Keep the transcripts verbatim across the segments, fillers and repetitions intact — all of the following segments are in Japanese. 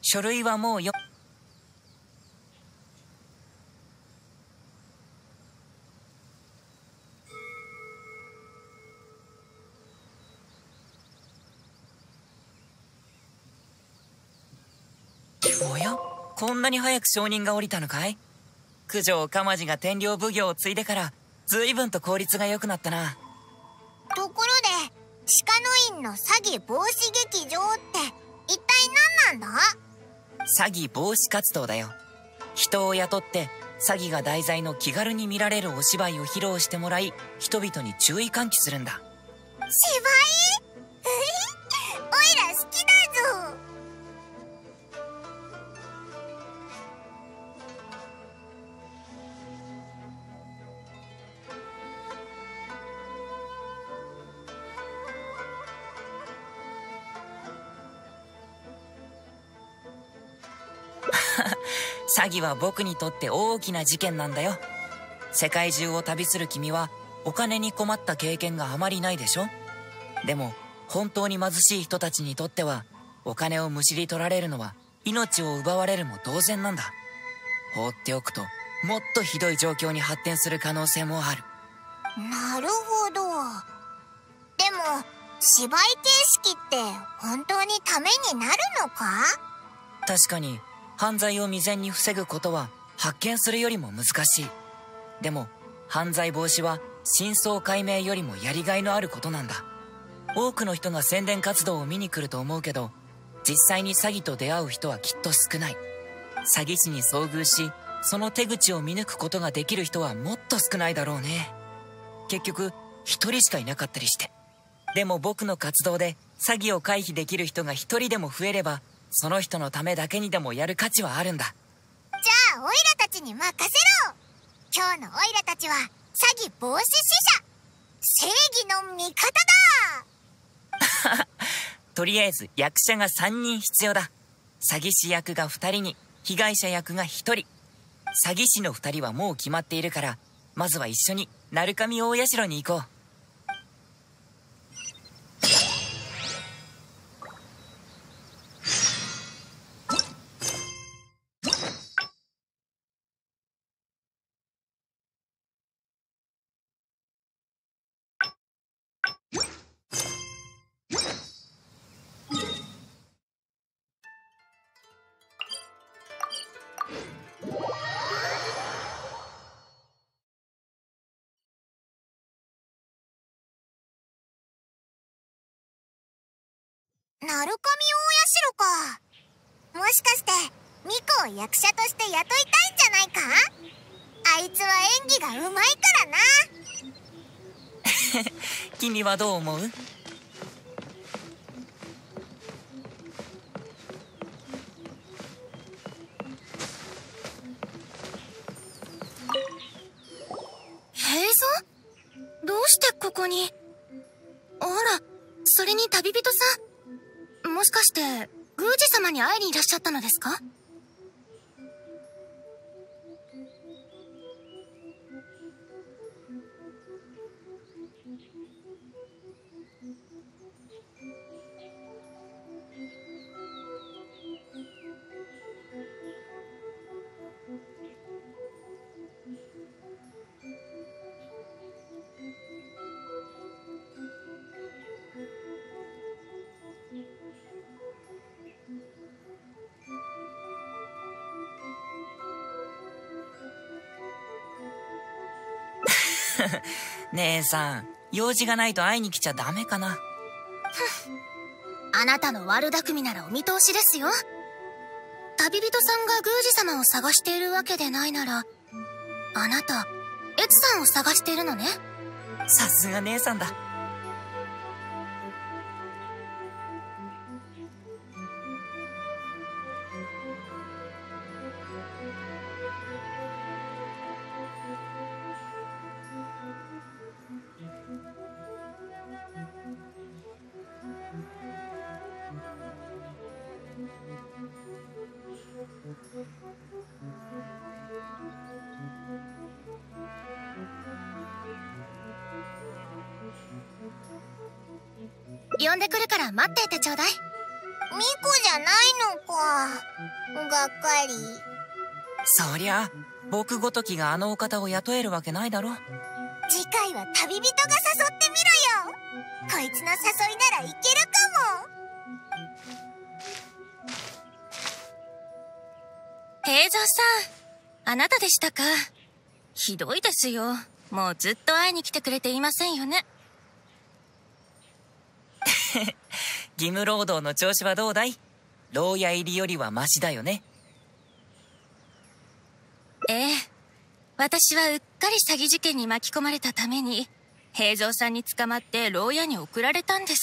書類はもうよ。おや、こんなに早く承認が下りたのかい？九条鎌地が天領奉行を継いでから随分と効率が良くなったな。 ところで鹿の院の詐欺防止劇場って一体何なんだ？ 詐欺防止活動だよ。人を雇って詐欺が題材の気軽に見られるお芝居を披露してもらい、人々に注意喚起するんだ。 芝居？おいら好きだぞ。 詐欺は僕にとって大きな事件なんだよ。世界中を旅する君はお金に困った経験があまりないでしょ？でも本当に貧しい人たちにとってはお金をむしり取られるのは命を奪われるも同然なんだ。放っておくともっとひどい状況に発展する可能性もある。 なるほど。でも芝居形式って本当にためになるのか？ 確かに犯罪を未然に防ぐことは発見するよりも難しい。でも犯罪防止は真相解明よりもやりがいのあることなんだ。多くの人が宣伝活動を見に来ると思うけど、実際に詐欺と出会う人はきっと少ない。詐欺師に遭遇し、その手口を見抜くことができる人はもっと少ないだろうね。結局一人しかいなかったりして。でも僕の活動で詐欺を回避できる人が一人でも増えれば、その人のためだけにでもやる価値はあるんだ。 じゃあオイラたちに任せろ。今日のオイラたちは詐欺防止使者、正義の味方だ。 とりあえず役者がさんにん必要だ。詐欺師役がふたりに被害者役がひとり。詐欺師のふたりはもう決まっているから、まずは一緒に鳴神大社に行こう。 鳴神大社か。もしかしてミコを役者として雇いたいんじゃないか？あいつは演技がうまいからな。 君はどう思う？ 平蔵？どうしてここに？あら、それに旅人さん。もしかして宮司様に会いにいらっしゃったのですか？ 姉さん、用事がないと会いに来ちゃダメかな。 あなたの悪巧みならお見通しですよ。旅人さんが宮司様を探しているわけでないなら、あなたエツさんを探しているのね。 さすが姉さんだ。 呼んでくるから待っていてちょうだい。 ミコじゃないのか。がっかり。 そりゃ僕ごときがあのお方を雇えるわけないだろ。 次回は旅人が誘ってみろよ。こいつの誘いならいけるかも。 平蔵さん、あなたでしたか。ひどいですよ。もうずっと会いに来てくれていませんよね。 義務労働の調子はどうだい？牢屋入りよりはマシだよね。 ええ、私はうっかり詐欺事件に巻き込まれたために平蔵さんに捕まって牢屋に送られたんです。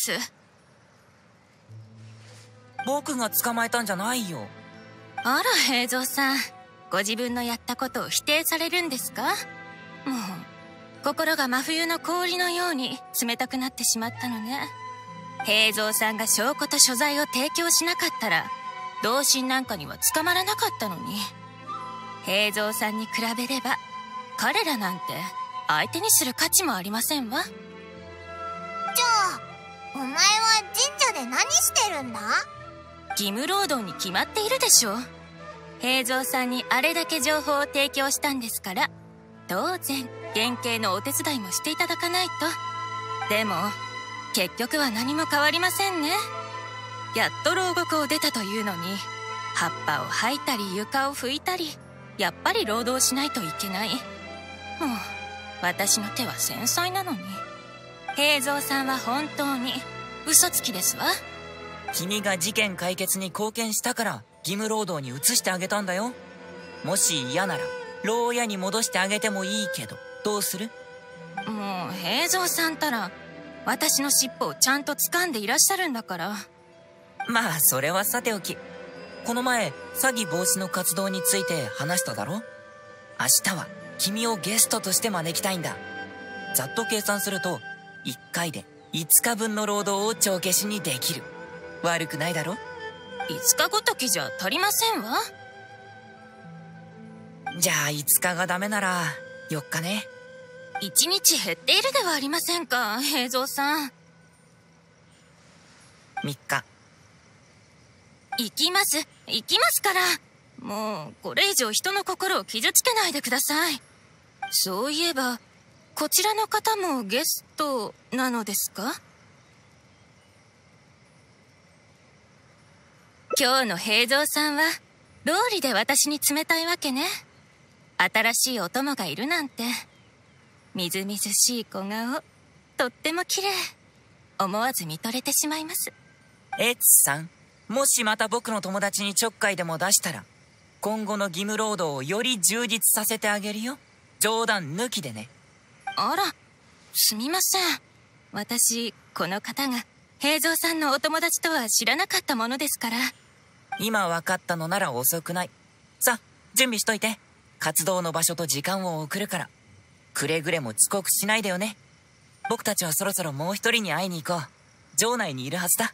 僕が捕まえたんじゃないよ。 あら平蔵さん、ご自分のやったことを否定されるんですか？もう心が真冬の氷のように冷たくなってしまったのね。平蔵さんが証拠と所在を提供しなかったら同心なんかには捕まらなかったのに。平蔵さんに比べれば彼らなんて相手にする価値もありませんわ。 じゃあお前は神社で何してるんだ？ 義務労働に決まっているでしょ。平蔵さんにあれだけ情報を提供したんですから、当然原型のお手伝いもしていただかないと。でも結局は何も変わりませんね。やっと牢獄を出たというのに葉っぱを吐いたり床を拭いたり、やっぱり労働しないといけない。もう私の手は繊細なのに。平蔵さんは本当に嘘つきですわ。 君が事件解決に貢献したから義務労働に移してあげたんだよ。もし嫌なら牢屋に戻してあげてもいいけど、どうする？ もう平蔵さんたら私の尻尾をちゃんと掴んでいらっしゃるんだから。 まあそれはさておき、この前詐欺防止の活動について話しただろ。明日は君をゲストとして招きたいんだ。ざっと計算するといっかいでいつかぶんの労働を帳消しにできる。悪くないだろ。 いつかごときじゃ足りませんわ。 じゃあいつかがダメならよっかね。 いちにち減っているではありませんか平蔵さん。 みっか。 行きます行きますから。もうこれ以上人の心を傷つけないでください。そういえばこちらの方もゲストなのですか？今日の平蔵さんは道理で私に冷たいわけね。新しいお供がいるなんて。みずみずしい小顔、とっても綺麗。思わず見とれてしまいます。 エツさん、もしまた僕の友達にちょっかいでも出したら今後の義務労働をより充実させてあげるよ。冗談抜きでね。 あら、すみません。私この方が平蔵さんのお友達とは知らなかったものですから。 今分かったのなら遅くない。さあ準備しといて。活動の場所と時間を送るから。くれぐれも遅刻しないでよね。僕たちはそろそろもう一人に会いに行こう。城内にいるはずだ。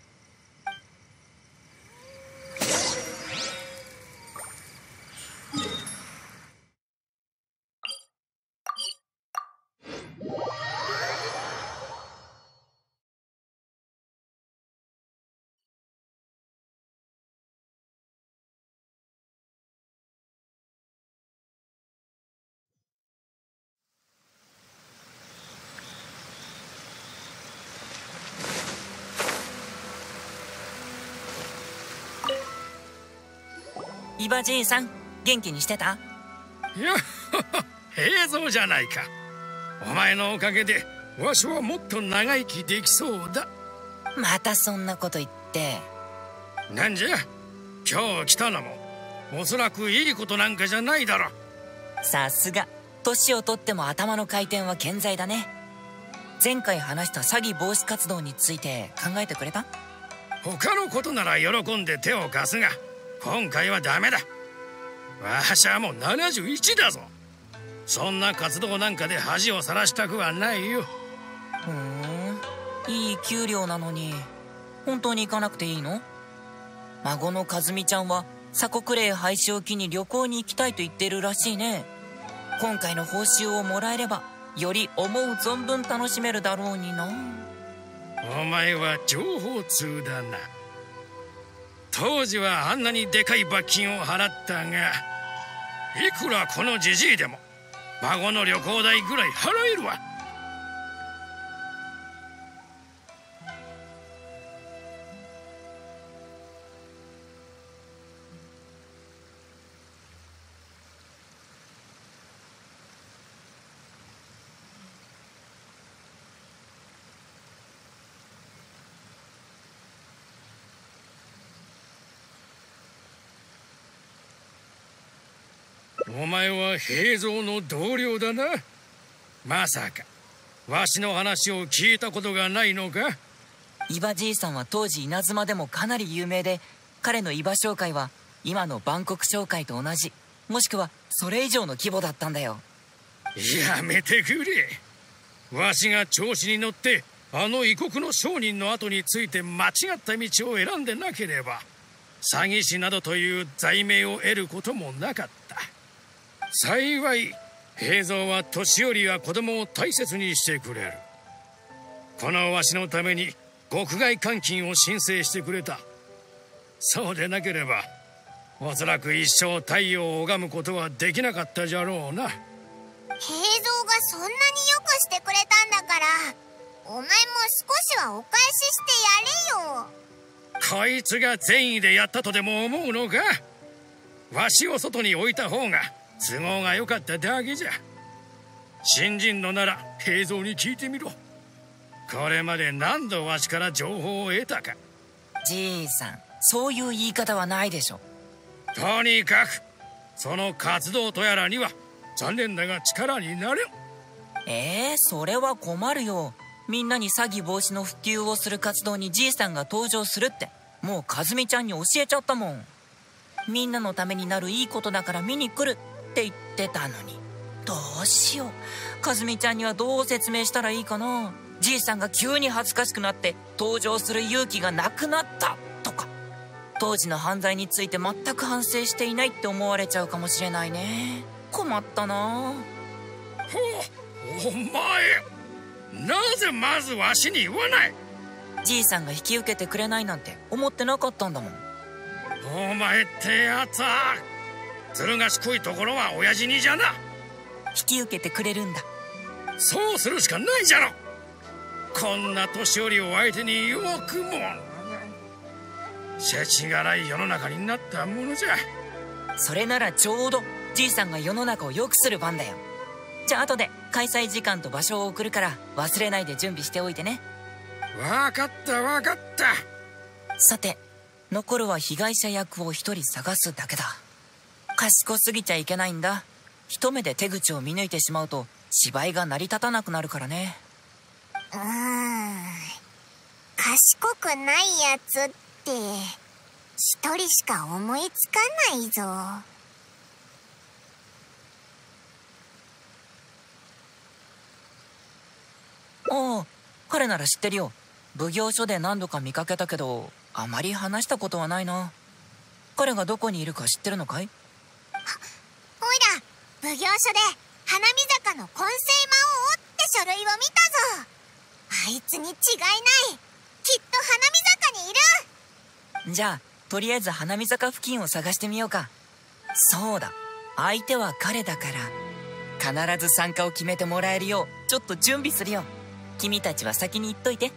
イバじいさん、元気にしてた？ いや平蔵じゃないか。お前のおかげでわしはもっと長生きできそうだ。 またそんなこと言って。 なんじゃ今日来たのもおそらくいいことなんかじゃないだろ。 さすが年を取っても頭の回転は健在だね。前回話した詐欺防止活動について考えてくれた？ 他のことなら喜んで手を貸すが今回はダメだ。わしはもうななじゅういちだぞ。そんな活動なんかで恥をさらしたくはないよ。 ふーん、いい給料なのに本当に行かなくていいの？孫の和美ちゃんは鎖国令廃止を機に旅行に行きたいと言ってるらしいね。今回の報酬をもらえればより思う存分楽しめるだろうにな。 お前は情報通だな。 当時はあんなにでかい罰金を払ったが、いくらこのじじいでも孫の旅行代ぐらい払えるわ。お前は平蔵の同僚だな。まさかわしの話を聞いたことがないのか？ 伊庭じいさんは当時稲妻でもかなり有名で、彼の伊庭商会は今の万国商会と同じ、もしくはそれ以上の規模だったんだよ。 やめてくれ。わしが調子に乗ってあの異国の商人の後について間違った道を選んでなければ、詐欺師などという罪名を得ることもなかった。幸い平蔵は年寄りや子供を大切にしてくれる。このわしのために獄外監禁を申請してくれた。そうでなければおそらく一生太陽を拝むことはできなかったじゃろうな。 平蔵がそんなによくしてくれたんだから、お前も少しはお返ししてやれよ。 こいつが善意でやったとでも思うのか？わしを外に置いた方が都合が良かっただけじゃ。信心のなら平蔵に聞いてみろ。これまで何度わしから情報を得たか。 じいさん、そういう言い方はないでしょ。 とにかくその活動とやらには残念だが力になれん。 えー、それは困るよ。みんなに詐欺防止の普及をする活動にじいさんが登場するってもうかずみちゃんに教えちゃったもん。みんなのためになるいいことだから見に来るって言ってたのに。どうしよう。かずみちゃんにはどう説明したらいいかな。じいさんが急に恥ずかしくなって登場する勇気がなくなったとか、当時の犯罪について全く反省していないって思われちゃうかもしれないね。困ったな。 お前、なぜまずわしに言わない？ じいさんが引き受けてくれないなんて思ってなかったんだもん。 お前ってやつはずる賢いところは親父にじゃな。 引き受けてくれるんだ。 そうするしかないじゃろ。こんな年寄りを相手によくも世知辛い世の中になったものじゃ。 それならちょうどじいさんが世の中を良くする番だよ。じゃあ後で開催時間と場所を送るから忘れないで準備しておいてね。 わかったわかった。 さて、残るは被害者役を一人探すだけだ。賢すぎちゃいけないんだ。一目で手口を見抜いてしまうと芝居が成り立たなくなるからね。 うーん、賢くないやつって一人しか思いつかないぞ。 ああ、彼なら知ってるよ。奉行所で何度か見かけたけどあまり話したことはないな。彼がどこにいるか知ってるのかい？ おいら、奉行所で花見坂の混成魔王って書類を見たぞ。あいつに違いない。きっと花見坂にいる。 じゃあとりあえず花見坂付近を探してみようか。そうだ、相手は彼だから必ず参加を決めてもらえるようちょっと準備するよ。君たちは先に行っといて。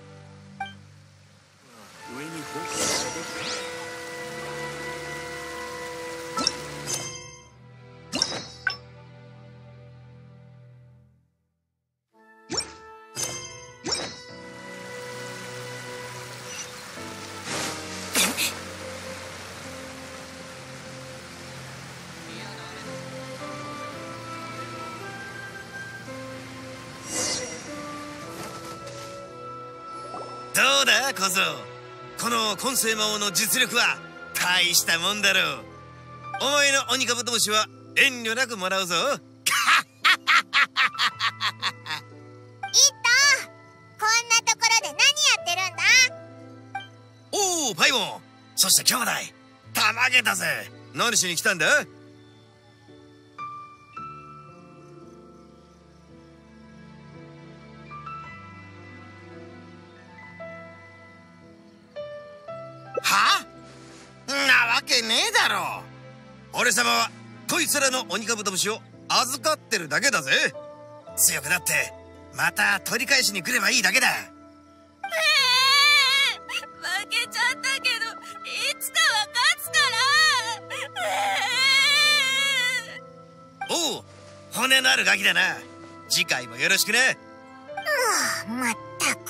どうだ小僧、この混成魔王の実力は大したもんだろう。お前の鬼カブトムシは遠慮なくもらうぞ。いっと、 こんなところで何やってるんだ？ おお、パイモン、そして兄弟、たまげたぜ。何しに来たんだ？はあ？ わけねえだろ。俺様はこいつらの鬼カブトムシを預かってるだけだぜ。強くなってまた取り返しに来ればいいだけだ。 えー、負けちゃったけどいつかは勝つから。えー、おう、骨のあるガキだな。次回もよろしくね。 うわ、まったく。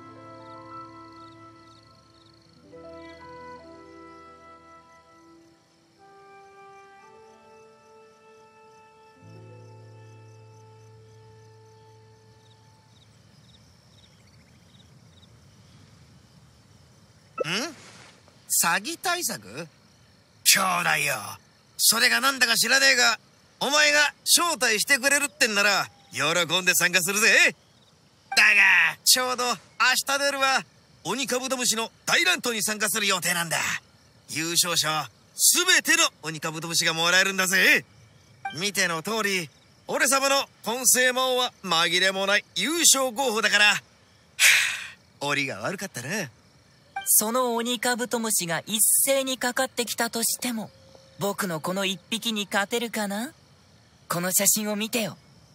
ん？詐欺対策？兄弟よ、それがなんだか知らねえが、お前が招待してくれるってんなら喜んで参加するぜ。だがちょうど明日の夜は鬼カブトムシの大乱闘に参加する予定なんだ。優勝者は全ての鬼カブトムシがもらえるんだぜ。見ての通り俺様の混成魔王は紛れもない優勝候補だから、はぁ、折が悪かったな。 その鬼カブトムシが一斉にかかってきたとしても、僕のこの一匹に勝てるかな？この写真を見てよ。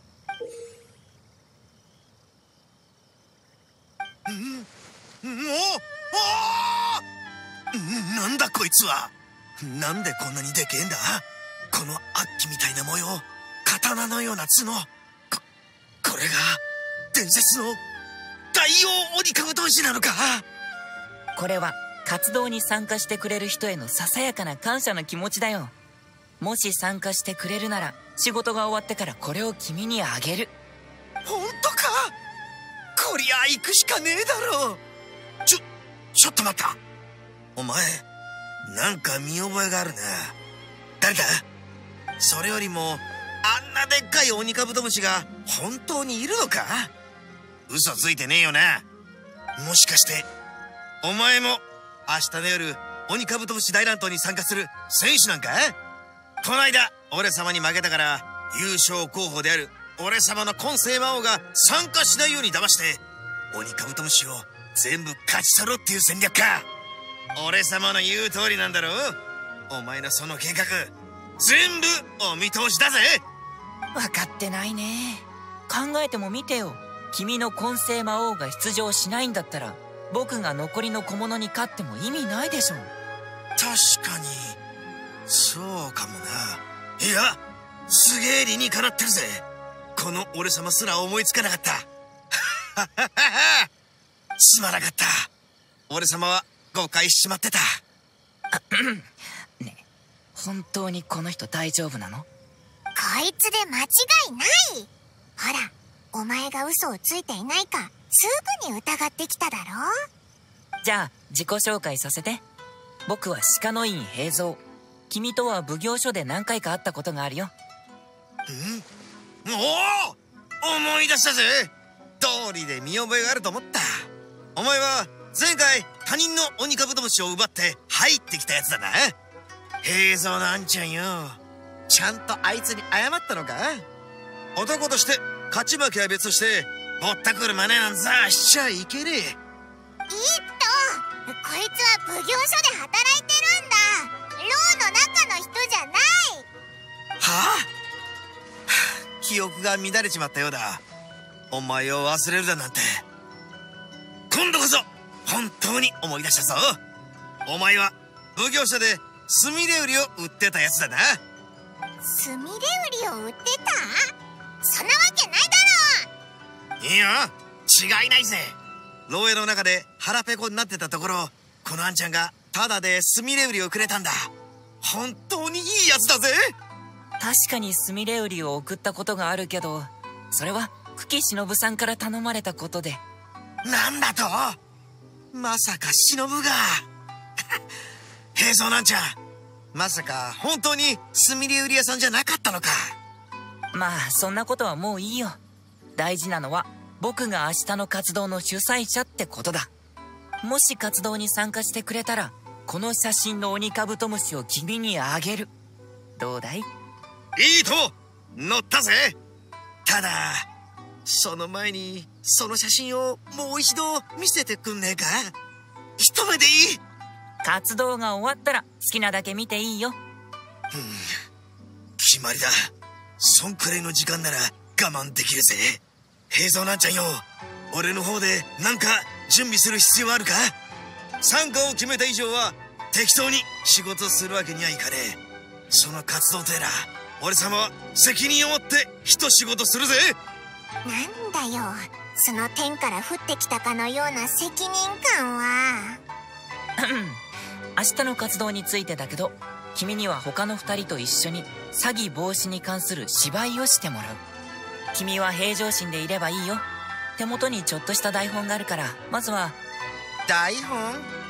んんおおなんだこいつは。なんでこんなにでけえんだ。この悪鬼みたいな模様、刀のような角、ここれが伝説の大王鬼カブトムシなのか。 これは活動に参加してくれる人へのささやかな感謝の気持ちだよ。もし参加してくれるなら仕事が終わってからこれを君にあげる。 本当か。こりゃ行くしかねえだろ。ちょちょっと待った。お前なんか見覚えがあるな。誰だ。それよりもあんなでっかい鬼カブトムシが本当にいるのか。嘘ついてねえよな。もしかしてお前も明日の夜鬼カブトムシ大乱闘に参加する選手なんか。この間俺様に負けたから優勝候補である俺様の混成魔王が参加しないように騙して鬼カブトムシを全部勝ち取ろうっていう戦略か。俺様の言う通りなんだろう。お前のその計画全部お見通しだぜ。 分かってないね。考えてもみてよ。君の混成魔王が出場しないんだったら僕が残りの小物に勝っても意味ないでしょ。 確かにそうかもな。いやすげえ理にかなってるぜ。この俺様すら思いつかなかった。すまなかった。俺様は誤解しちまってた。 ねえ、本当にこの人大丈夫なの？ こいつで間違いない。ほら、お前が嘘をついていないかすぐに疑ってきただろ。 じゃあ自己紹介させて。僕は鹿の院平蔵。君とは奉行所で何回か会ったことがあるよ。 ん？おお、思い出したぜ。通りで見覚えがあると思った。お前は前回他人の鬼カブトムシを奪って入ってきたやつだな。平蔵のあんちゃんよ、ちゃんとあいつに謝ったのか。男として勝ち負けは別としてぼったくる真似なんざしちゃいけねえ。 いいと、こいつは奉行所で働いてるんだ。牢の中の人じゃない。 はあ、記憶が乱れちまったようだ。お前を忘れるだなんて。今度こそ本当に思い出したぞ。お前は奉行所でスミレ売りを売ってたやつだな。 スミレ売りを売ってた？そんなわけないだろ。 いいよ、違いないぜ。牢屋の中で腹ペコになってたところ、このあんちゃんがタダでスミレ売りをくれたんだ。本当にいいやつだぜ。 確かにスミレ売りを送ったことがあるけど、それは久喜忍さんから頼まれたことで。 なんだと？まさか忍が平蔵なんちゃん、まさか本当にスミレ売り屋さんじゃなかったのか。 まあそんなことはもういいよ。大事なのは僕が明日の活動の主催者ってことだ。もし活動に参加してくれたらこの写真の鬼カブトムシを君にあげる。どうだい？ いいと乗ったぜ。ただその前にその写真をもう一度見せてくんねえか。一目でいい。 活動が終わったら好きなだけ見ていいよ。 決まりだ。そんくらいの時間なら我慢できるぜ。平蔵なんちゃんよ、俺の方でなんか準備する必要あるか？参加を決めた以上は適当に仕事するわけにはいかねえ。その活動とやら俺様は責任を持って一仕事するぜ。 なんだよ、その天から降ってきたかのような責任感は。 明日の活動についてだけど、君には他のふたりと一緒に詐欺防止に関する芝居をしてもらう。君は平常心でいればいいよ。手元にちょっとした台本があるから、まずは。 台本？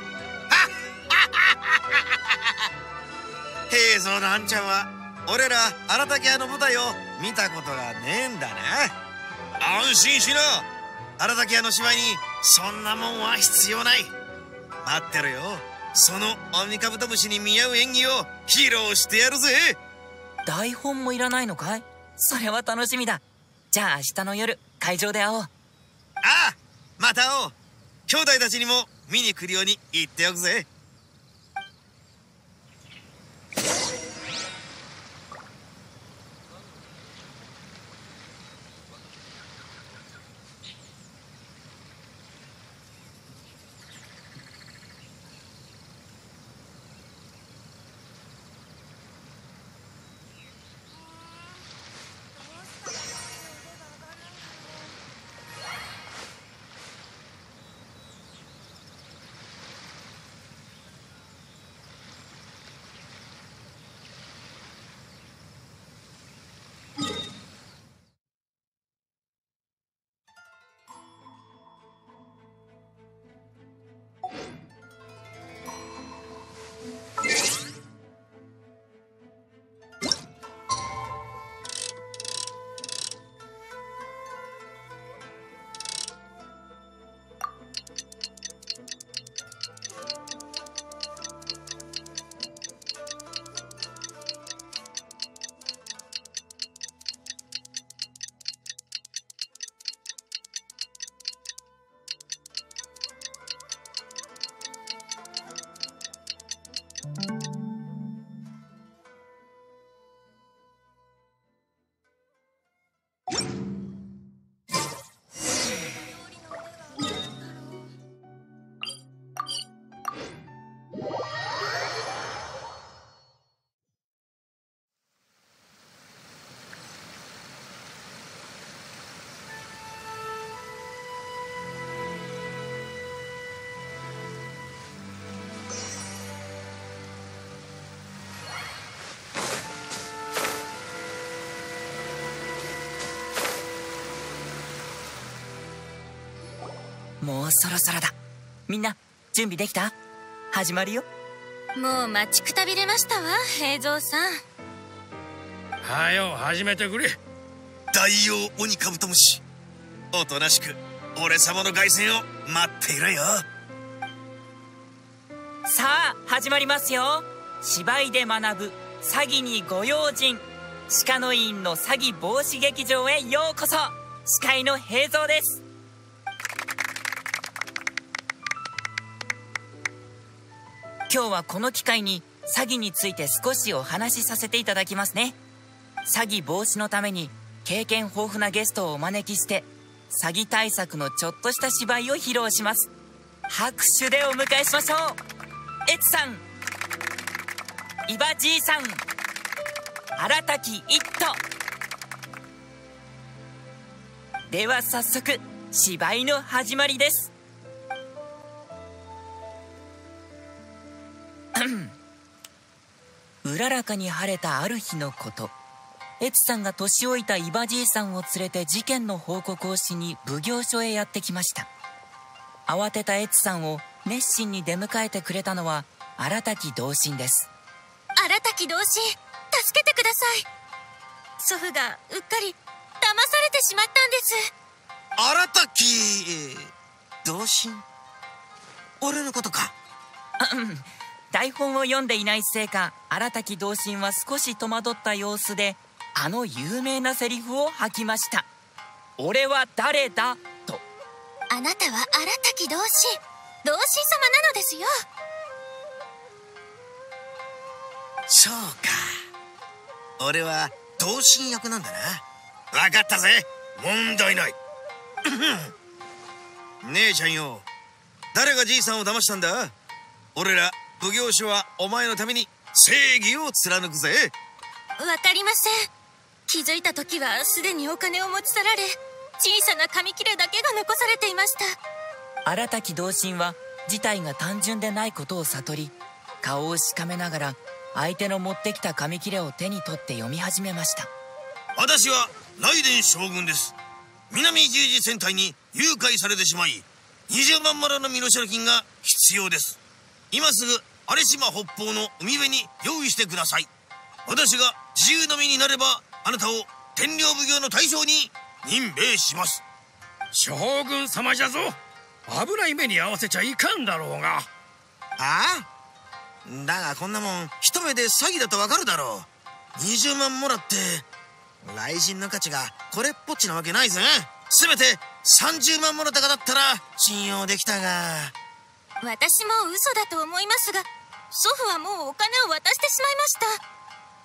平蔵のあんちゃんは俺ら荒竹屋の舞台を見たことがねえんだな。安心しな、荒竹屋の芝居にそんなもんは必要ない。待ってろよ、そのオニカブトムシに見合う演技を披露してやるぜ。 台本もいらないのかい？それは楽しみだ。じゃあ明日の夜会場で会おう。 ああ、また会おう。兄弟たちにも見に来るように言っておくぜ。 もうそろそろだ。みんな準備できた？始まるよ。 もう待ちくたびれましたわ、平蔵さん。 はよ始めてくれ。 大王オニカブトムシ、おとなしく俺様の凱旋を待っていろよ。 さあ始まりますよ。芝居で学ぶ詐欺にご用心、鹿の院の詐欺防止劇場へようこそ。司会の平蔵です。今日はこの機会に詐欺について少しお話しさせていただきますね。詐欺防止のために経験豊富なゲストをお招きして、詐欺対策のちょっとした芝居を披露します。拍手でお迎えしましょう。エツさん、イバじいさん、荒滝一斗。では早速芝居の始まりです。うららかに晴れたある日のこと、エツさんが年老いたイバじいさんを連れて事件の報告をしに奉行所へやってきました。慌てたエツさんを熱心に出迎えてくれたのは荒滝同心です。 荒滝同心、助けてください。祖父がうっかり騙されてしまったんです。 荒滝同心、俺のことか？ あ、うん。台本を読んでいないせいか、荒滝同心は少し戸惑った様子で、あの有名なセリフを吐きました。俺は誰だと。 あなたは荒滝同心、同心様なのですよ。 そうか。俺は同心役なんだな。分かったぜ。問題ない。姉ちゃんよ、誰がじいさんを騙したんだ？俺ら奉行所はお前のために正義を貫くぜ。 わかりません。気づいた時はすでにお金を持ち去られ、小さな紙切れだけが残されていました。 荒滝同心は事態が単純でないことを悟り、顔をしかめながら相手の持ってきた紙切れを手に取って読み始めました。 私は雷電将軍です。南十字戦隊に誘拐されてしまい、にじゅうまんモラの身代金が必要です。今すぐ有島北方の海辺に用意してください。私が自由の身になれば、あなたを天領奉行の大将に任命します。 将軍様じゃぞ。危ない目に合わせちゃいかんだろうが。 ああ、だがこんなもん一目で詐欺だとわかるだろう。にじゅうまんモラって雷神の価値がこれっぽっちなわけないぜ。せめてさんじゅうまんモラ高だったら信用できたが。 私も嘘だと思いますが、祖父はもうお金を渡してしまいました。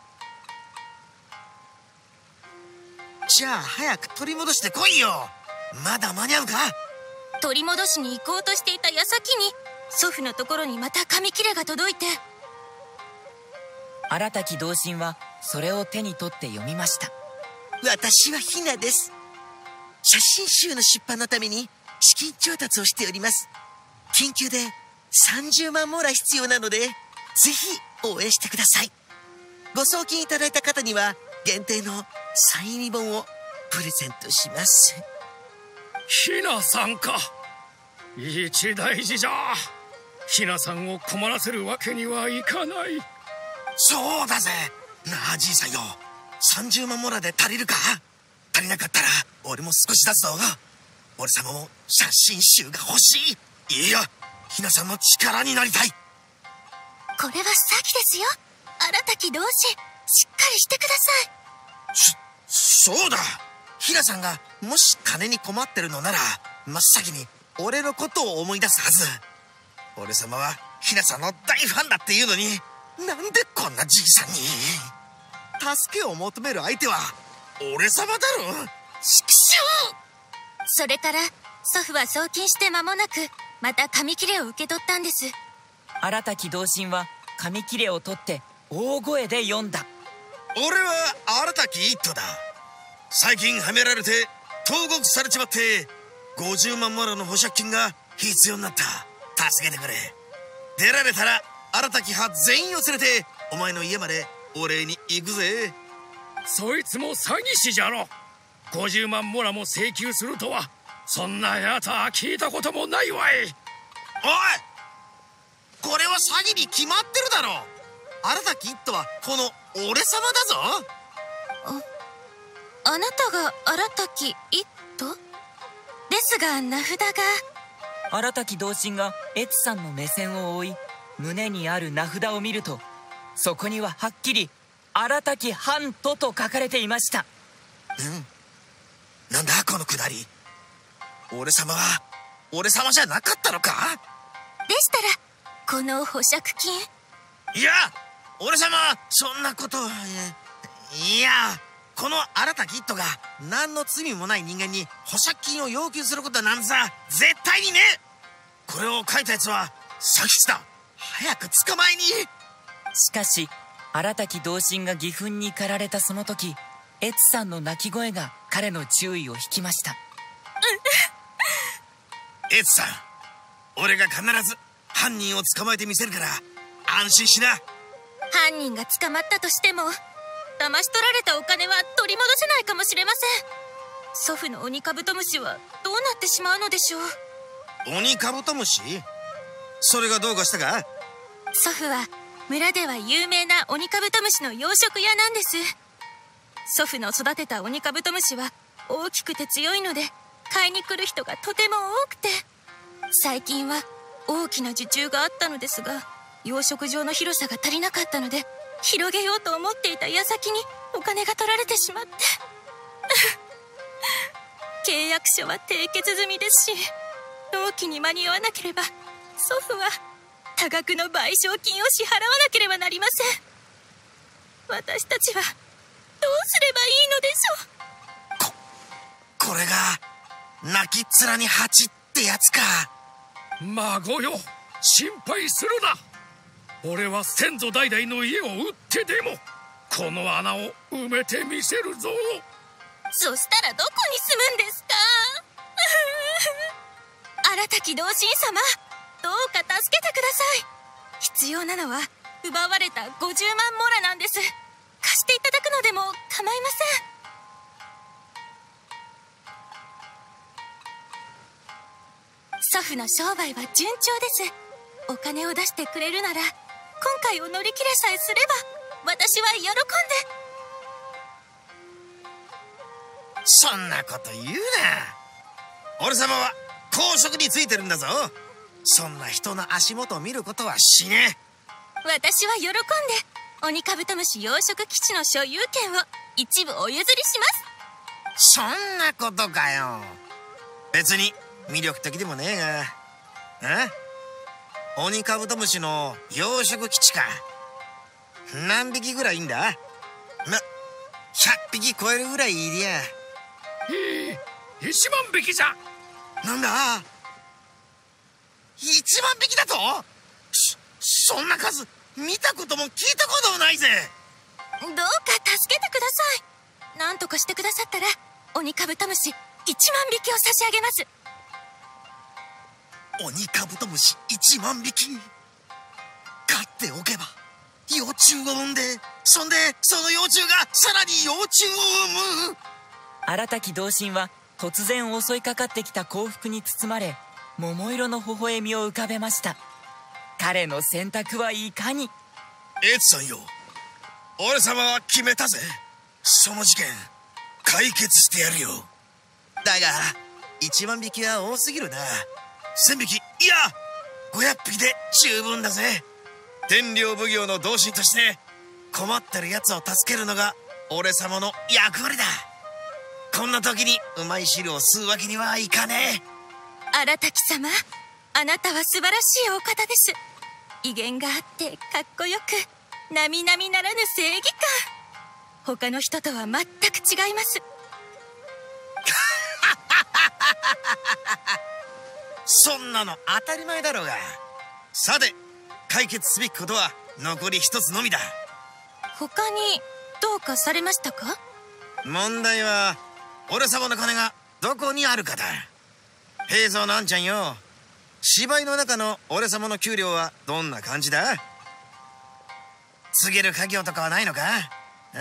じゃあ早く取り戻してこいよ。まだ間に合うか？ 取り戻しに行こうとしていた矢先に祖父のところにまた紙切れが届いて。 荒滝同心はそれを手に取って読みました。 私はひなです。写真集の出版のために資金調達をしております。緊急でさんじゅうまんモラ必要なので、ぜひ応援してください。ご送金いただいた方には限定のサイン入り本をプレゼントします。 ひなさんか。一大事じゃ。ひなさんを困らせるわけにはいかない。 そうだぜ。なあじいさんよ、さんじゅうまんモラで足りるか？足りなかったら俺も少し出すぞ。俺様も写真集が欲しい。いや、ひなさんの力になりたい。 これは詐欺ですよ。荒滝同心、しっかりしてください。 そ、そうだ。ひなさんがもし金に困ってるのなら、真っ先に俺のことを思い出すはず。俺様はひなさんの大ファンだっていうのに、なんでこんなじいさんに。助けを求める相手は俺様だろ。畜生。 それから祖父は送金して間もなくまた紙切れを受け取ったんです。 荒滝同心は紙切れを取って大声で読んだ。 俺は荒滝一途だ。最近はめられて投獄されちまって、ごじゅうまんモラの保釈金が必要になった。助けてくれ。出られたら荒滝派全員を連れてお前の家までお礼に行くぜ。 そいつも詐欺師じゃろ。ごじゅうまんモラも請求するとは、そんなやつは聞いたこともないわい。おい、 これは詐欺に決まってるだろ。荒滝一途はこの俺様だぞ。 あ、あなたが荒滝一途ですが、名札が。 荒滝同心がエツさんの目線を追い、胸にある名札を見ると、そこにははっきり荒滝半途と書かれていました。 うん、なんだこのくだり。俺様は俺様じゃなかったのか？ でしたらこの保釈金。 いや、俺様そんなこと。いや、この荒滝一途が何の罪もない人間に保釈金を要求することなんざ絶対にね。これを書いたやつは詐欺師だ。早く捕まえに。 しかし荒滝同心が義憤に駆られたその時、エツさんの泣き声が彼の注意を引きました。 エツさん、俺が必ず犯人を捕まえてみせるから安心しな。 犯人が捕まったとしても、騙し取られたお金は取り戻せないかもしれません。祖父の鬼カブトムシはどうなってしまうのでしょう。 鬼カブトムシ？それがどうかしたか？ 祖父は村では有名な鬼カブトムシの養殖屋なんです。祖父の育てた鬼カブトムシは大きくて強いので、買いに来る人がとても多くて、最近は大きな受注があったのですが、養殖場の広さが足りなかったので、広げようと思っていた矢先にお金が取られてしまって契約書は締結済みですし、納期に間に合わなければ祖父は多額の賠償金を支払わなければなりません。 私たちはどうすればいいのでしょう。 ここれが泣きっ面に蜂ってやつか。 孫よ、心配するな。俺は先祖代々の家を売ってでもこの穴を埋めてみせるぞ。 そしたらどこに住むんですか？荒滝同心様、どうか助けてください。必要なのは奪われたごじゅうまんモラなんです。貸していただくのでも構いません。祖父の商売は順調です。お金を出してくれるなら今回を乗り切れさえすれば私は喜んで。 そんなこと言うな。俺様は公職についてるんだぞ。そんな人の足元を見ることはしねえ。 私は喜んでオニカブトムシ養殖基地の所有権を一部お譲りします。 そんなことかよ。別に魅力的でもねえが。え？オニカブトムシの養殖基地か。何匹ぐらいいんだ？ま、ひゃっぴき超えるぐらいいりゃ。 いい、いちまんびきじゃ。 なんだ？いちまんびきだと？そ、そんな数見たことも聞いたこともないぜ。 どうか助けてください。何とかしてくださったらオニカブトムシいちまんびきを差し上げます。 オニカブトムシいちまんびき飼っておけば幼虫を産んで、そんでその幼虫がさらに幼虫を産む。 荒滝同心は突然襲いかかってきた幸福に包まれ、桃色の微笑みを浮かべました。彼の選択はいかに。 エツさんよ、俺様は決めたぜ。その事件解決してやるよ。だがいちまんびきは多すぎるな。せんびき、いやごひゃっぴきで十分だぜ。天領奉行の同心として困ってる奴を助けるのが俺様の役割だ。こんな時にうまい汁を吸うわけにはいかねえ。 荒滝様、あなたは素晴らしいお方です。威厳があってかっこよく、並々ならぬ正義感。他の人とは全く違います。 そんなの当たり前だろうが。さて解決すべきことは残り一つのみだ。 他にどうかされましたか？ 問題は俺様の金がどこにあるかだ。平蔵のあんちゃんよ、芝居の中の俺様の給料はどんな感じだ？告げる家業とかはないのか？うん、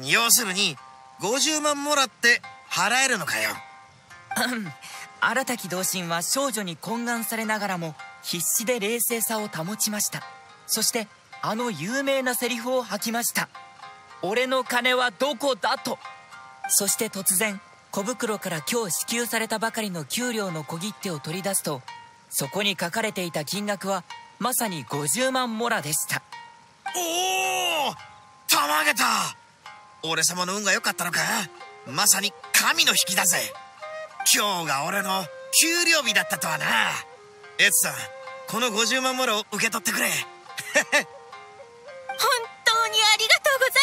要するにごじゅうまんもらって払えるのかよ。 荒滝同心は少女に懇願されながらも必死で冷静さを保ちました。そしてあの有名なセリフを吐きました。俺の金はどこだと。そして突然小袋から今日支給されたばかりの給料の小切手を取り出すと、そこに書かれていた金額はまさにごじゅうまんモラでした。 おお、たまげた。俺様の運が良かったのか。まさに神の引きだぜ。今日が俺の給料日だったとはな。エツさん、このごじゅうまんモラを受け取ってくれ。 本当にありがとうござ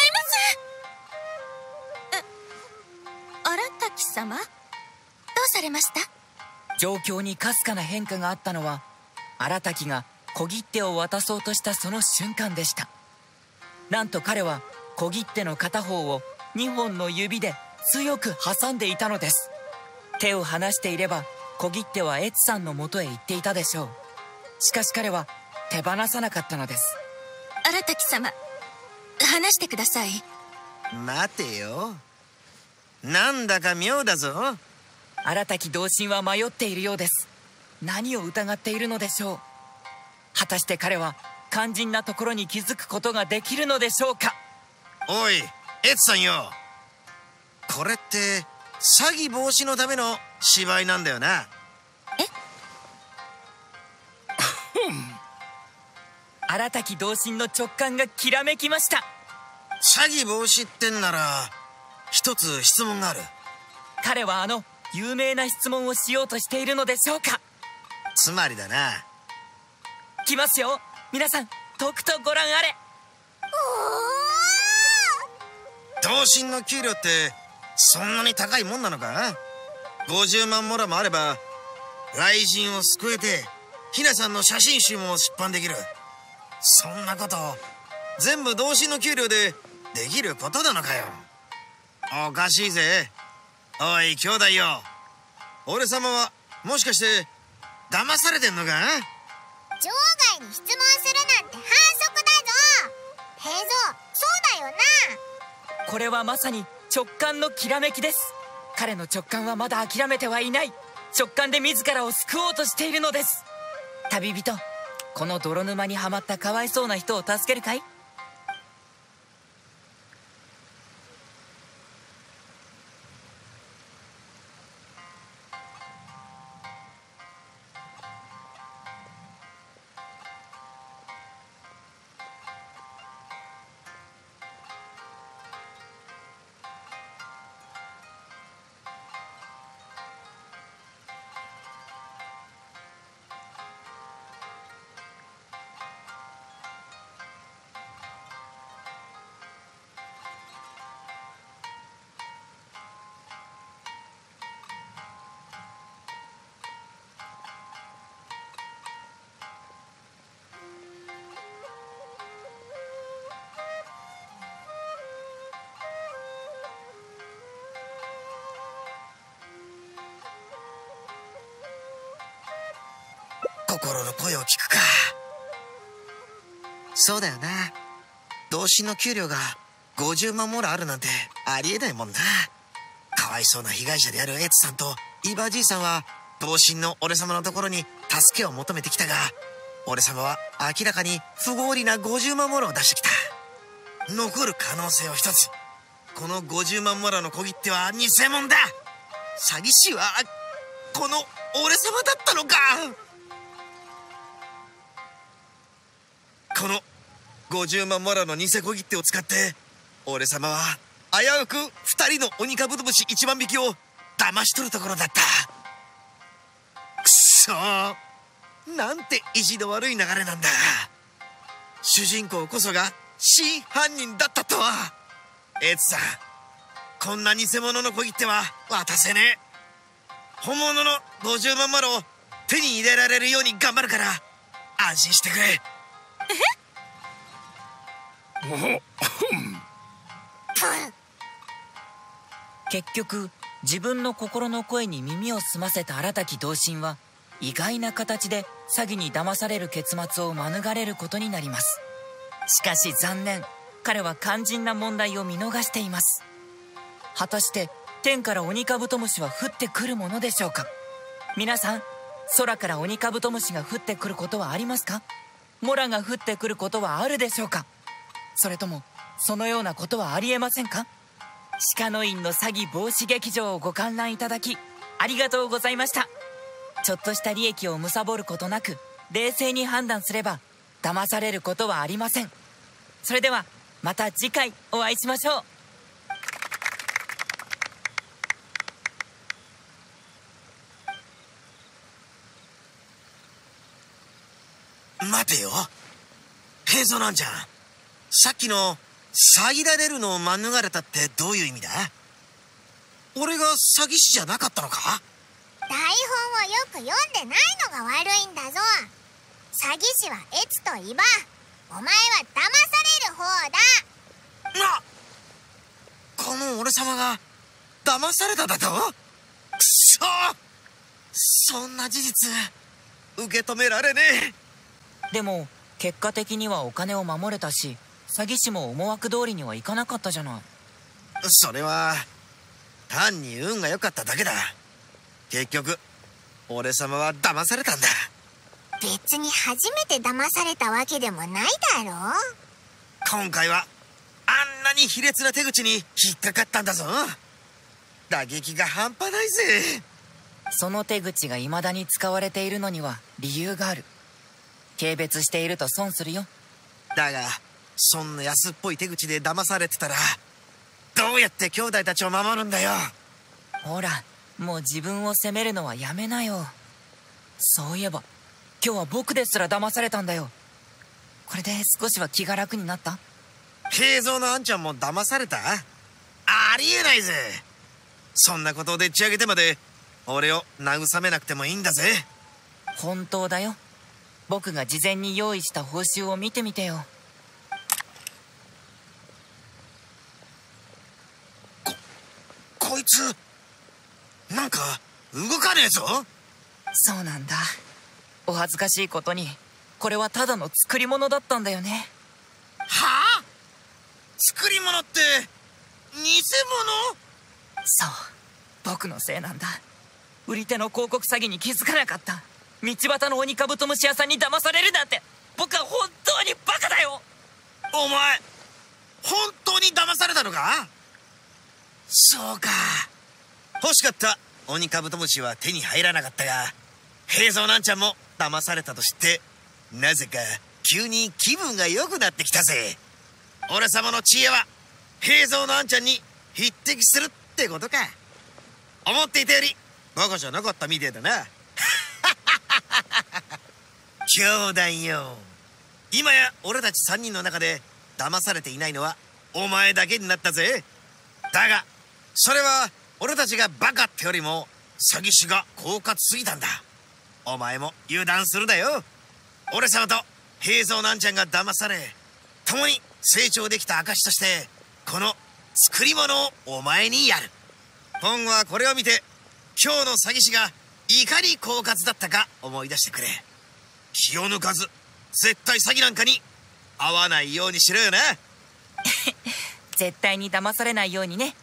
います。え、荒滝様、どうされました？ 状況にかすかな変化があったのは、荒滝が小切手を渡そうとしたその瞬間でした。なんと彼は小切手の片方をにほんの指で強く挟んでいたのです。手を離していれば小切手はエツさんの元へ行っていたでしょう。しかし彼は手放さなかったのです。 荒滝様、話してください。 待てよ、なんだか妙だぞ。 荒滝同心は迷っているようです。何を疑っているのでしょう。果たして彼は肝心なところに気づくことができるのでしょうか。 おいエツさんよ、これって詐欺防止のための芝居なんだよな。 え？ 荒滝同心の直感がきらめきました。 詐欺防止ってんなら一つ質問がある。 彼はあの有名な質問をしようとしているのでしょうか。 つまりだな。 来ますよ皆さん、とくとご覧あれ。 おー、 同心の給料ってそんなに高いもんなのか？ごじゅうまんモラもあれば雷神を救えてひなさんの写真集も出版できる。そんなこと全部同心の給料でできることなのかよ。おかしいぜ。おい兄弟よ、俺様はもしかして騙されてんのか？ 場外に質問するなんて反則だぞ。平蔵、そうだよな。 これはまさに直感のきらめきです。彼の直感はまだ諦めてはいない。直感で自らを救おうとしているのです。旅人、この泥沼にはまったかわいそうな人を助けるかい？ 心の声を聞くか。そうだよな。同心の給料がごじゅうまんモラあるなんてありえないもんな。かわいそうな被害者であるエツさんとイバじいさんは同心の俺様のところに助けを求めてきたが、俺様は明らかに不合理なごじゅうまんモラを出してきた。残る可能性は一つ。このごじゅうまんモラの小切手は偽物だ。詐欺師はこの俺様だったのか。このごじゅうまんモラの偽小切手を使って俺様は危うくふたりの鬼カブトムシいちまんびきを騙し取るところだった。くそー、なんて意地の悪い流れなんだ。主人公こそが真犯人だったとは。エツさん、こんな偽物の小切手は渡せねえ。本物のごじゅうまんモラを手に入れられるように頑張るから安心してくれ。 結局自分の心の声に耳を澄ませた荒滝同心は意外な形で詐欺に騙される結末を免れることになります。しかし残念、彼は肝心な問題を見逃しています。果たして天から鬼カブトムシは降ってくるものでしょうか？皆さん、空から鬼カブトムシが降ってくることはありますか？モラが降ってくることはあるでしょうか？それともそのようなことはありえませんか？鹿の院の詐欺防止劇場をご観覧いただきありがとうございました。ちょっとした利益を貪ることなく冷静に判断すれば騙されることはありません。それではまた次回お会いしましょう。待てよ、平蔵なんじゃん。さっきの詐欺られるのを免れたってどういう意味だ？俺が詐欺師じゃなかったのか？ 台本をよく読んでないのが悪いんだぞ。詐欺師はエツとイバ、お前は騙される方だ。 な、この俺様が騙されただと？くそ、そんな事実受け止められねう。でも結果的にはお金を守れたし、詐欺師も思惑通りにはいかなかったじゃない。 それは単に運が良かっただけだ。結局俺様は騙されたんだ。 別に初めて騙されたわけでもないだろう。 今回はあんなに卑劣な手口に引っかかったんだぞ。打撃が半端ないぜ。 その手口が未だに使われているのには理由がある。軽蔑していると損するよ。 だがそんな安っぽい手口で騙されてたらどうやって兄弟たちを守るんだよ。 ほら、もう自分を責めるのはやめなよ。そういえば今日は僕ですら騙されたんだよ。これで少しは気が楽になった？ 平蔵のあんちゃんも騙された？ ありえないぜ。そんなことをでっち上げてまで俺を慰めなくてもいいんだぜ。 本当だよ。僕が事前に用意した報酬を見てみてよ。 ここいつなんか動かねえぞ。 そうなんだ。お恥ずかしいことにこれはただの作り物だったんだよね。 はあ？作り物って偽物？ そう、僕のせいなんだ。売り手の広告詐欺に気づかなかった。道端の鬼カブトムシ屋さんに騙されるなんて、僕は本当にバカだよ。 お前本当に騙されたのか？そうか。欲しかった鬼カブトムシは手に入らなかったが、平蔵なんちゃんも騙されたと知ってなぜか急に気分が良くなってきたぜ。俺様の知恵は平蔵のあんちゃんに匹敵するってことか。思っていたよりバカじゃなかったみてえだな。兄弟よ、今や俺たちさんにんの中で騙されていないのはお前だけになったぜ。だがそれは俺たちがバカってよりも詐欺師が狡猾すぎたんだ。お前も油断するなよ。俺様と平蔵なんちゃんが騙され共に成長できた証としてこの作り物をお前にやる。今後はこれを見て今日の詐欺師がいかに狡猾だったか思い出してくれ。気を抜かず絶対詐欺なんかに遭わないようにしろよな。 絶対に騙されないようにね。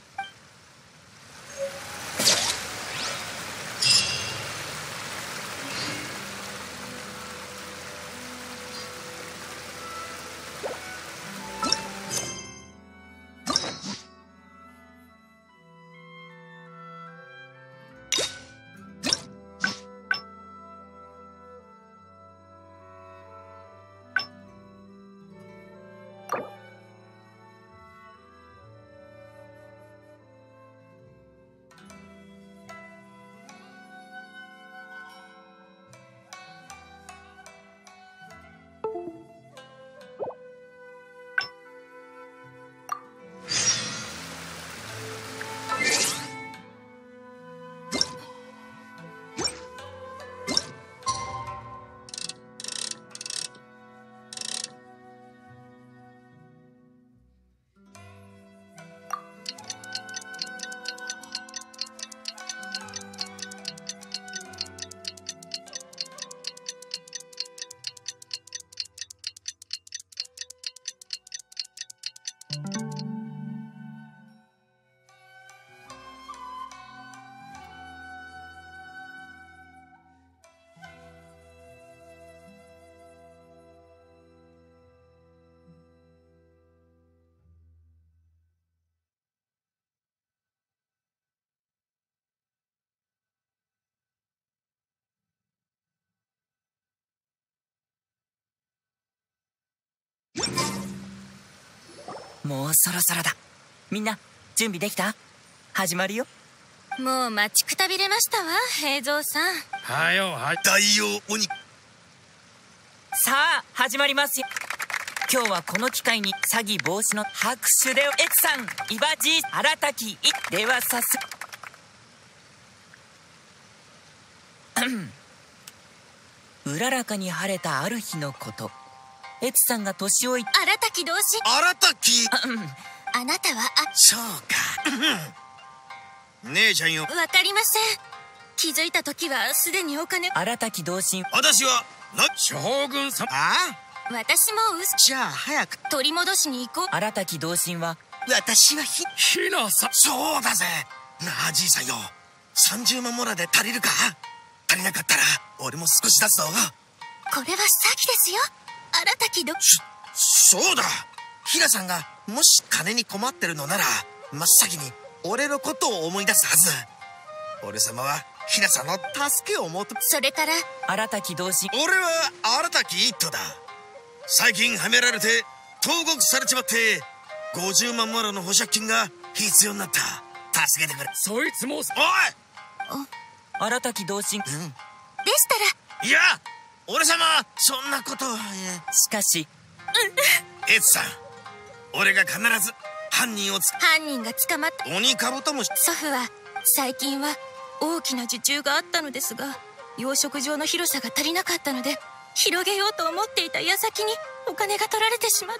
もうそろそろだ。みんな準備できた？始まるよ。 もう待ちくたびれましたわ、平蔵さん。 はよは大王鬼。 さあ始まりますよ。今日はこの機会に詐欺防止の拍手でエツさん、イバジー、荒滝いではさすうららかに晴れたある日のこと、エツさんが年老い荒滝同心。 荒滝。 あなたはあそうか。姉ちゃんよ。 わかりません。気づいた時はすでにお金。 荒滝同心。 私はな将軍様。 あ私も嘘。 じゃあ早く。 取り戻しに行こう。 荒滝同心は私はひひなさん。 そうだぜ。なあじいさんよ、さんじゅうまんモラで足りるか？足りなかったら俺も少し出すぞ。 これは詐欺ですよ、荒滝ど。 そうだ。ヒラさんがもし金に困ってるのなら真っ先に俺のことを思い出すはず。俺様はヒラさんの助けを求め。 それから荒滝同心。 俺は荒滝一斗だ。最近はめられて投獄されちまってごじゅうまんモラの保釈金が必要になった。助けてくれ。 そいつも。おい荒滝同心。 でしたいや俺様そんなことを。 しかしエツさん、俺が必ず犯人をつ犯人が捕まった。 鬼カブトムシ。 祖父は最近は大きな受注があったのですが、養殖場の広さが足りなかったので広げようと思っていた矢先にお金が取られてしまって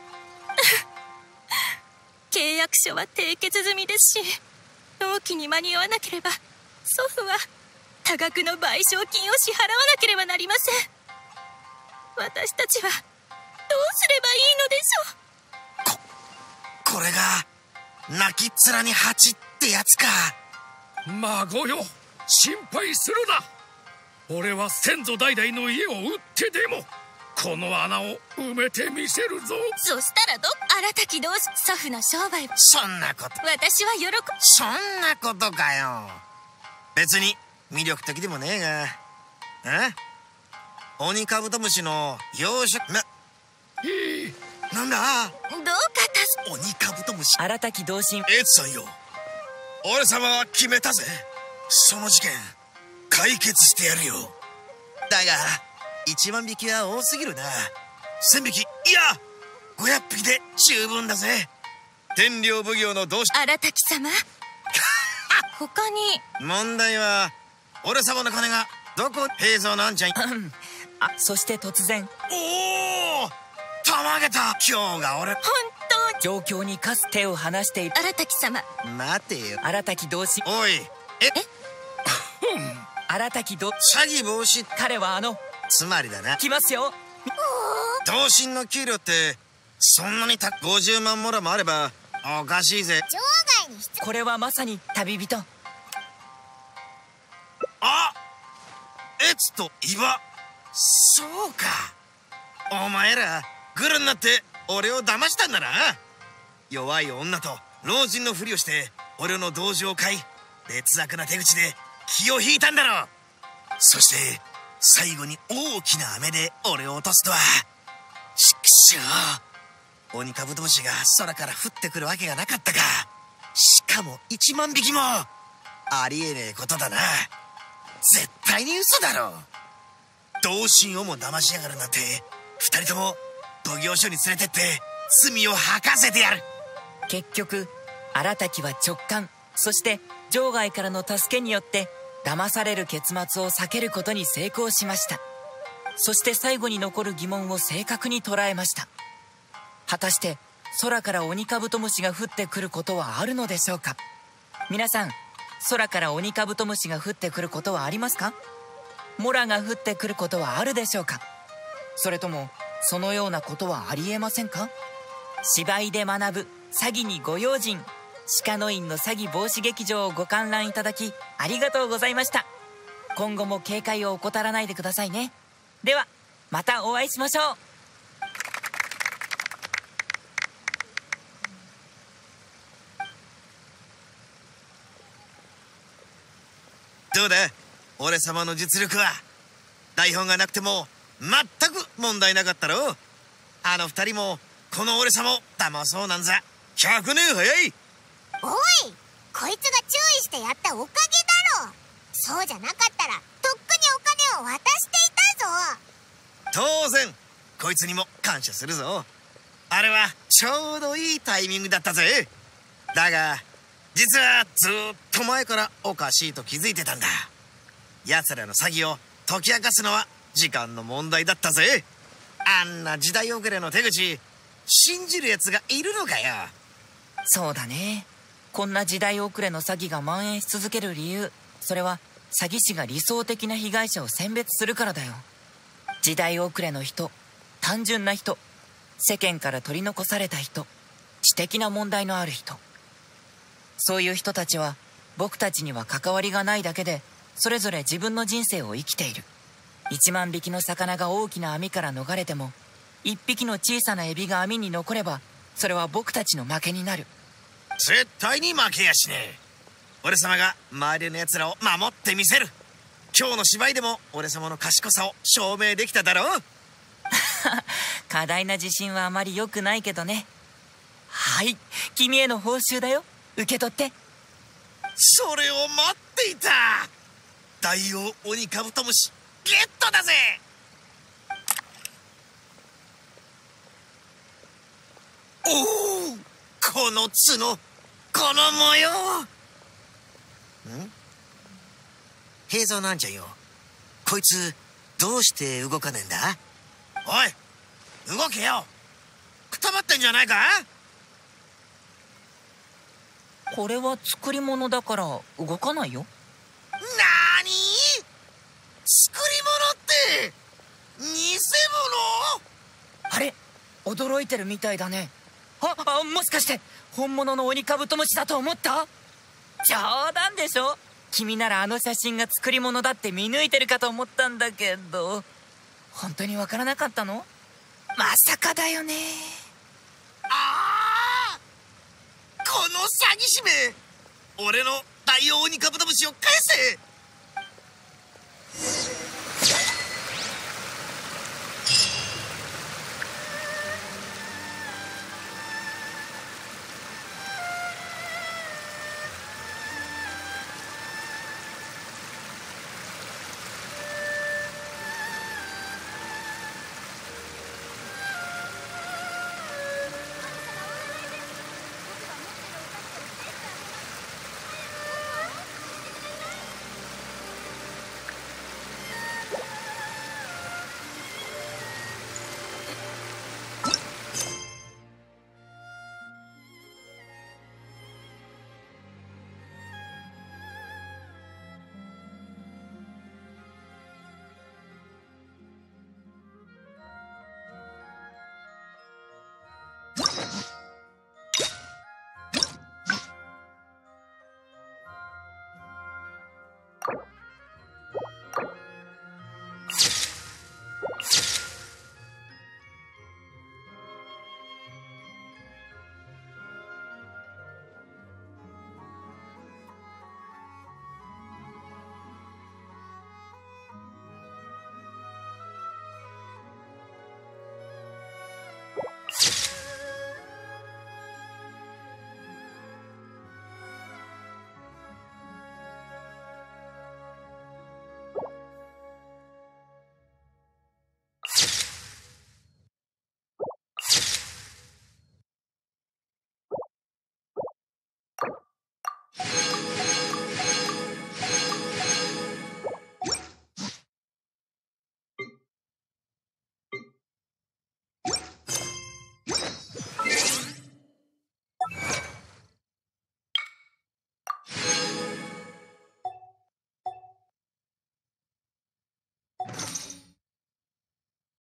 契約書は締結済みですし、納期に間に合わなければ祖父は多額の賠償金を支払わなければなりません。私たちはどうすればいいのでしょう。ここれが泣きっ面に蜂ってやつか。 孫よ、心配するな。俺は先祖代々の家を売ってでもこの穴を埋めてみせるぞ。 そしたらど荒滝同士祖父の商売。 そんなこと私は喜ぶ。 そんなことかよ。別に魅力的でもねえが。え鬼カブトムシの養殖な、 いいなんだ。 どうか助鬼カブトムシ。 荒滝同心。 エツさんよ、俺様は決めたぜ。その事件解決してやるよ。だがいちまんびきは多すぎるな。せんびき、いやごひゃっぴきで十分だぜ。天領奉行の同志荒滝様他に問題は俺様の金がどこ。平蔵のあんちゃんあ、そして突然。 おお、たまげた。今日が俺本当に状況にかす手を離している荒滝様。 待てよ。 荒滝同心。 おい、ええ荒滝同詐欺防止。 彼はあのつまりだな、 来ますよ。 同心の給料ってそんなにたごじゅうまんもらもあればおかしいぜ。 場外に必これはまさに旅人。 あ、エツとイバ。そうか、お前らグルになって俺を騙したんだな。弱い女と老人のふりをして俺の同情を買い、劣悪な手口で気を引いたんだろう。そして最後に大きな雨で俺を落とすとは。ちくしょう、鬼カブトムシが空から降ってくるわけがなかったか。しかもいちまんびきも。ありえねえことだな。絶対に嘘だろ。同心をも騙しやがるなんて、二人とも奉行所に連れてって罪を吐かせてやる。 結局荒滝は直感、そして場外からの助けによって騙される結末を避けることに成功しました。そして最後に残る疑問を正確に捉えました。果たして空から鬼カブトムシが降ってくることはあるのでしょうか。皆さん、空から鬼カブトムシが降ってくることはありますか？モラが降ってくることはあるでしょうか？それともそのようなことはありえませんか？芝居で学ぶ詐欺にご用心、鹿の院の詐欺防止劇場をご観覧いただきありがとうございました。今後も警戒を怠らないでくださいね。ではまたお会いしましょう。 どうだ俺様の実力は。台本がなくても全く問題なかったろ。あの二人もこの俺様を騙そうなんざひゃくねん早い。 おい、こいつが注意してやったおかげだろ。そうじゃなかったらとっくにお金を渡していたぞ。 当然こいつにも感謝するぞ。あれはちょうどいいタイミングだったぜ。だが実はずっと前からおかしいと気づいてたんだ。奴らの詐欺を解き明かすのは時間の問題だったぜ。あんな時代遅れの手口信じる奴がいるのかよ。 そうだね。こんな時代遅れの詐欺が蔓延し続ける理由、それは詐欺師が理想的な被害者を選別するからだよ。時代遅れの人、単純な人、世間から取り残された人、知的な問題のある人、そういう人たちは僕たちには関わりがないだけでそれぞれ自分の人生を生きている。一万匹の魚が大きな網から逃れても一匹の小さなエビが網に残ればそれは僕たちの負けになる。 絶対に負けやしねえ。俺様が周りの奴らを守ってみせる。今日の芝居でも俺様の賢さを証明できただろう。 過大な自信はあまり良くないけどね。はい、君への報酬だよ。受け取って。 それを待っていた。大王鬼カブトムシゲットだぜ。おお、 この角、この模様。ん？平蔵なんじゃよ。こいつどうして動かねえんだ？おい、動けよ。くたばってんじゃないか？ これは作り物だから動かないよ。 なーに？作り物って偽物？ あれ、驚いてるみたいだね。ああ、もしかして本物の鬼カブトムシだと思った？冗談でしょ。君ならあの写真が作り物だって見抜いてるかと思ったんだけど、本当にわからなかったの？まさかだよね。 ああ、この詐欺師め、俺の大王鬼カブトムシを返せ。